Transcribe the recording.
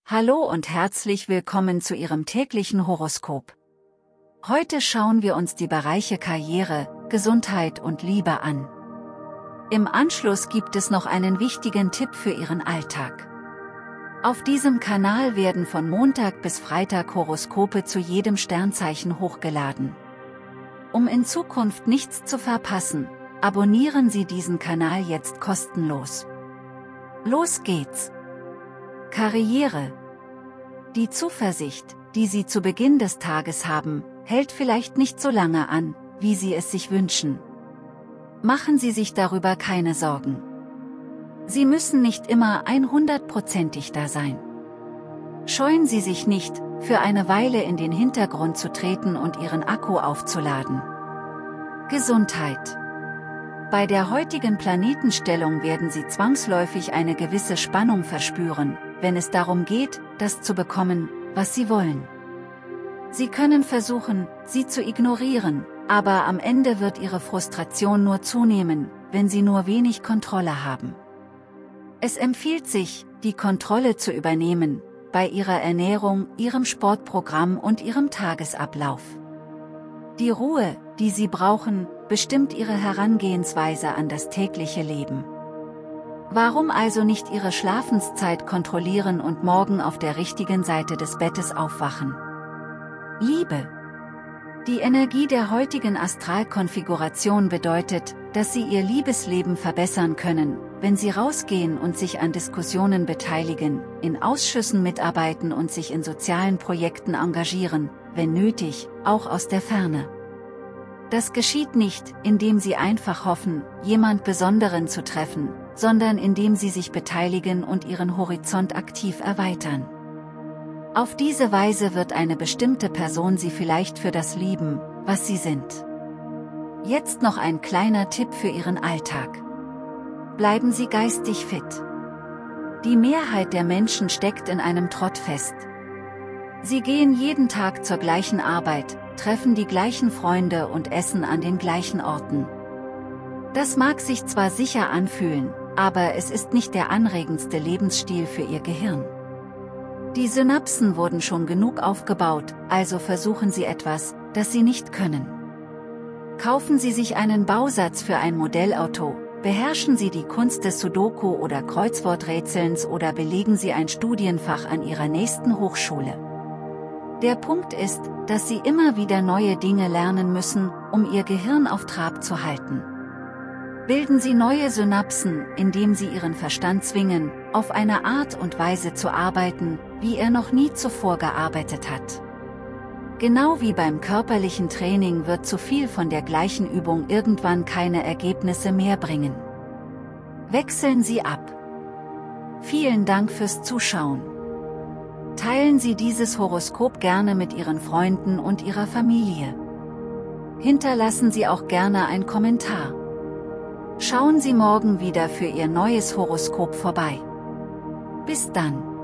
Hallo und herzlich willkommen zu Ihrem täglichen Horoskop. Heute schauen wir uns die Bereiche Karriere, Gesundheit und Liebe an. Im Anschluss gibt es noch einen wichtigen Tipp für Ihren Alltag. Auf diesem Kanal werden von Montag bis Freitag Horoskope zu jedem Sternzeichen hochgeladen. Um in Zukunft nichts zu verpassen, abonnieren Sie diesen Kanal jetzt kostenlos. Los geht's! Karriere. Die Zuversicht, die Sie zu Beginn des Tages haben, hält vielleicht nicht so lange an, wie Sie es sich wünschen. Machen Sie sich darüber keine Sorgen. Sie müssen nicht immer 100%ig da sein. Scheuen Sie sich nicht, für eine Weile in den Hintergrund zu treten und Ihren Akku aufzuladen. Gesundheit. Bei der heutigen Planetenstellung werden Sie zwangsläufig eine gewisse Spannung verspüren, wenn es darum geht, das zu bekommen, was Sie wollen. Sie können versuchen, sie zu ignorieren, aber am Ende wird Ihre Frustration nur zunehmen, wenn Sie nur wenig Kontrolle haben. Es empfiehlt sich, die Kontrolle zu übernehmen, bei Ihrer Ernährung, Ihrem Sportprogramm und Ihrem Tagesablauf. Die Ruhe, die Sie brauchen, bestimmt Ihre Herangehensweise an das tägliche Leben. Warum also nicht Ihre Schlafenszeit kontrollieren und morgen auf der richtigen Seite des Bettes aufwachen? Liebe. Die Energie der heutigen Astralkonfiguration bedeutet, dass Sie Ihr Liebesleben verbessern können, wenn Sie rausgehen und sich an Diskussionen beteiligen, in Ausschüssen mitarbeiten und sich in sozialen Projekten engagieren, wenn nötig, auch aus der Ferne. Das geschieht nicht, indem Sie einfach hoffen, jemand Besonderen zu treffen, sondern indem Sie sich beteiligen und Ihren Horizont aktiv erweitern. Auf diese Weise wird eine bestimmte Person Sie vielleicht für das lieben, was Sie sind. Jetzt noch ein kleiner Tipp für Ihren Alltag. Bleiben Sie geistig fit. Die Mehrheit der Menschen steckt in einem Trott fest. Sie gehen jeden Tag zur gleichen Arbeit, treffen die gleichen Freunde und essen an den gleichen Orten. Das mag sich zwar sicher anfühlen, aber es ist nicht der anregendste Lebensstil für Ihr Gehirn. Die Synapsen wurden schon genug aufgebaut, also versuchen Sie etwas, das Sie nicht können. Kaufen Sie sich einen Bausatz für ein Modellauto, beherrschen Sie die Kunst des Sudoku oder Kreuzworträtselns oder belegen Sie ein Studienfach an Ihrer nächsten Hochschule. Der Punkt ist, dass Sie immer wieder neue Dinge lernen müssen, um Ihr Gehirn auf Trab zu halten. Bilden Sie neue Synapsen, indem Sie Ihren Verstand zwingen, auf eine Art und Weise zu arbeiten, wie er noch nie zuvor gearbeitet hat. Genau wie beim körperlichen Training wird zu viel von der gleichen Übung irgendwann keine Ergebnisse mehr bringen. Wechseln Sie ab. Vielen Dank fürs Zuschauen. Teilen Sie dieses Horoskop gerne mit Ihren Freunden und Ihrer Familie. Hinterlassen Sie auch gerne einen Kommentar. Schauen Sie morgen wieder für Ihr neues Horoskop vorbei. Bis dann.